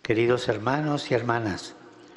Queridos hermanos y hermanas,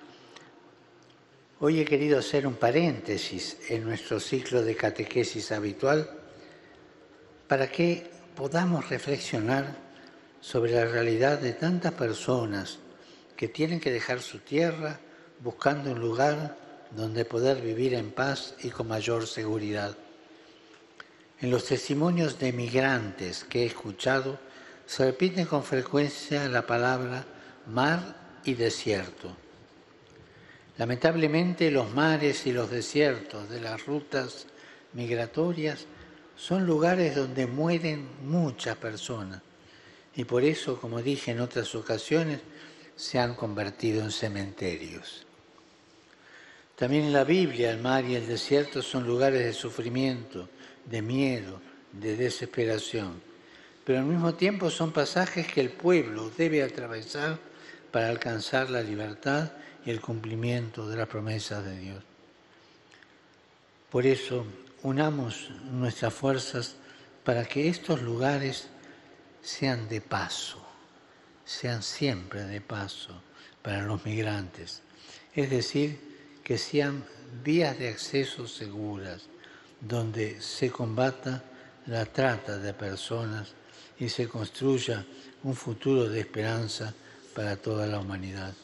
hoy he querido hacer un paréntesis en nuestro ciclo de catequesis habitual para que podamos reflexionar sobre la realidad de tantas personas que tienen que dejar su tierra buscando un lugar donde poder vivir en paz y con mayor seguridad. En los testimonios de migrantes que he escuchado se repiten con frecuencia la palabra mar y desierto. Lamentablemente, los mares y los desiertos de las rutas migratorias son lugares donde mueren muchas personas y por eso, como dije en otras ocasiones, se han convertido en cementerios. También en la Biblia el mar y el desierto son lugares de sufrimiento, de miedo, de desesperación, pero al mismo tiempo son pasajes que el pueblo debe atravesar para alcanzar la libertad y el cumplimiento de las promesas de Dios. Por eso, unamos nuestras fuerzas para que estos lugares sean de paso, sean siempre de paso para los migrantes, es decir, que sean vías de acceso seguras, donde se combata la trata de personas y se construya un futuro de esperanza para toda la humanidad.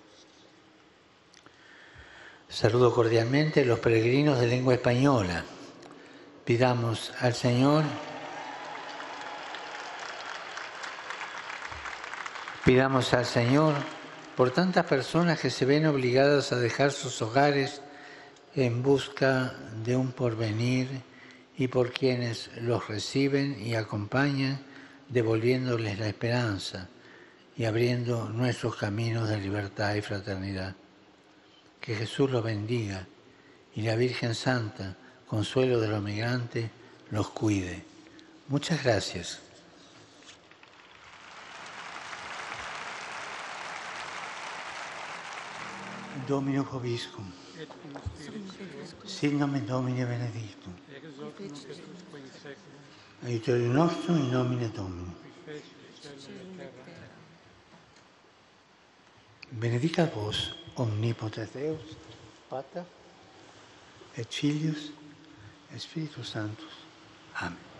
Saludo cordialmente a los peregrinos de lengua española. Pidamos al Señor por tantas personas que se ven obligadas a dejar sus hogares en busca de un porvenir y por quienes los reciben y acompañan, devolviéndoles la esperanza y abriendo nuestros caminos de libertad y fraternidad. Que Jesús los bendiga y la Virgen Santa, consuelo de los migrantes, los cuide. Muchas gracias. Domino Vobiscum. Sit nomen Domini benedictum. Aiutorium nostrum in nomine Domini. Benedicat vos, omnipotens Deus, Pater, et Filius, et Spiritus Sanctus. Amen.